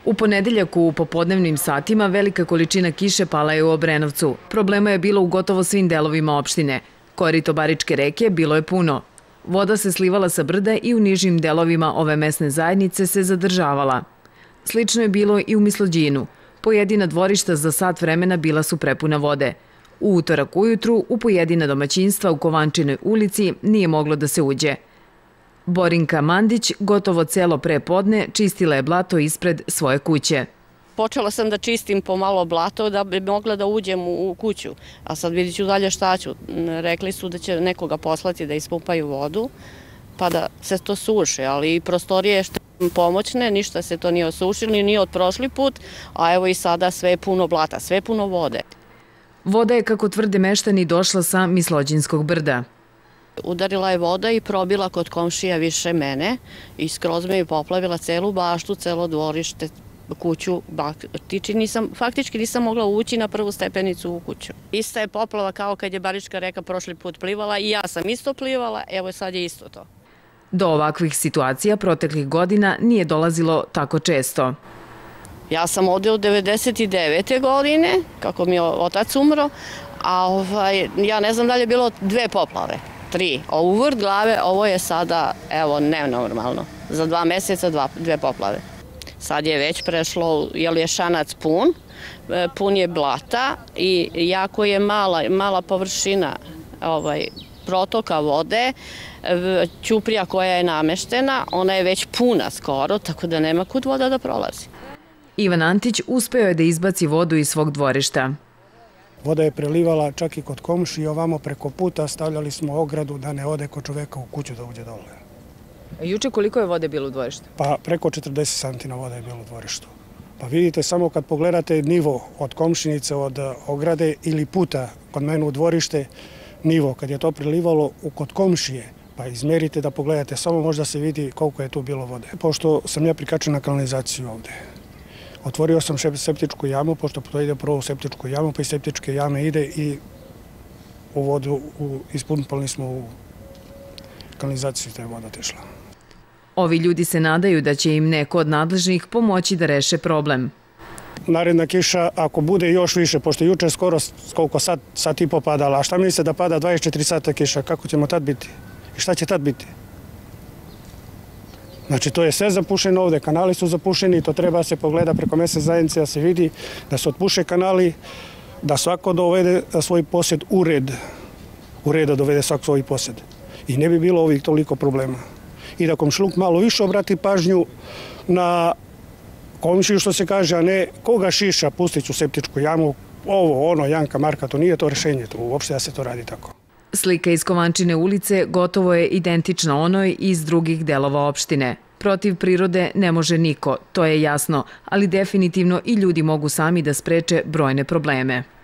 U ponedeljak u popodnevnim satima velika količina kiše pala je u Obrenovcu. Problema je bilo u gotovo svim delovima opštine. Korito Baričke reke bilo je puno. Voda se slivala sa brda i u nižim delovima ove mesne zajednice se zadržavala. Slično je bilo i u Mislođinu. Pojedina dvorišta za sat vremena bila su prepuna vode. U utorak ujutru u pojedina domaćinstva u Kovančinoj ulici nije moglo da se uđe. Borinka Mandić gotovo celo prepodne čistila je blato ispred svoje kuće. Počela sam da čistim pomalo blato da bi mogla da uđem u kuću, a sad vidit ću dalje šta ću. Rekli su da će nekoga poslati da ispumpaju vodu, pa da se to suši, ali prostorije što pomoćne, ništa se to nije osušilo, ni od prošli put, a evo i sada sve je puno blata, sve je puno vode. Voda je, kako tvrde meštani, došla sa Mislođinskog brda. Udarila je voda i probila kod komšija više mene i skroz me je poplavila celu baštu, celo dvorište, kuću. Faktički nisam mogla ući na prvu stepenicu u kuću. Ista je poplava kao kad je Barička reka prošli put plivala i ja sam isto plivala, evo sad je isto to. Do ovakvih situacija proteklih godina nije dolazilo tako često. Ja sam ovde od 99. godine, kako mi je otac umro, a ja ne znam da li je bilo 2 poplave. 3. U vrt glave ovo je sada, evo, nenormalno. Za 2 meseca 2 poplave. Sad je već prešlo, jer je Šanac pun, pun je blata i jako je mala površina protoka vode, ćuprija koja je nameštena, ona je već puna skoro, tako da nema kud voda da prolazi. Ivan Antić uspeo je da izbaci vodu iz svog dvorišta. Voda je prelivala čak i kod komšije, ovamo preko puta stavljali smo ogradu da ne ode kod čoveka u kuću da uđe dole. Juče koliko je vode bilo u dvorištu? Pa preko 40 santina voda je bilo u dvorištu. Pa vidite, samo kad pogledate nivo od komšinice, od ograde ili puta kod mene u dvorište, nivo kad je to prelivalo kod komšije, pa izmerite da pogledate, samo možda se vidi koliko je tu bilo vode. Pošto sam ja prikačen na kanalizaciju ovde. Otvorio sam septičku jamu, pošto to ide prvo u septičku jamu, pa iz septičke jame ide i u vodu ispunpali smo u kanalizaciju, ta je voda otišla. Ovi ljudi se nadaju da će im neko od nadležnih pomoći da reše problem. Naredna kiša, ako bude još više, pošto je juče skoro koliko sat i po padala, a šta mislite da pada 24 sata kiša, kako ćemo tad biti? I šta će tad biti? Znači, to je sve zapušeno ovde, kanali su zapušeni, to treba se pogleda preko mesne zajednice da se vidi da se otpuše kanali, da svako dovede svoj posjed u red da dovede svak svoj posjed. I ne bi bilo ovih toliko problema. I da komšiluk malo više obrati pažnju na komšiju, što se kaže, a ne koga šiša, pustit ću septičku jamu, ovo, ono, Janka, Marka, to nije to rešenje, uopšte da se to radi tako. Slika iz Kovančine ulice gotovo je identična onoj iz drugih delova opštine. Protiv prirode ne može niko, to je jasno, ali definitivno i ljudi mogu sami da spreče brojne probleme.